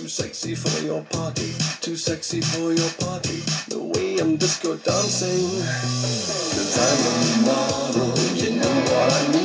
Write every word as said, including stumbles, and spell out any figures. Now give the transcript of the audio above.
sexy for your party, too sexy for your party. The way I'm disco dancing, 'cause I'm a model, you know what I mean.